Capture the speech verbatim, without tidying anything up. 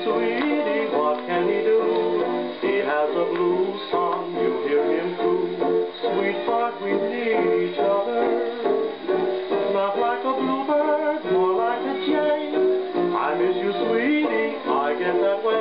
sweetie, what can he do? He has a blue song, you'll hear him coo. Sweetheart, we need each other. Not like a bluebird, more like a jay. I miss you, sweetie, I get that way.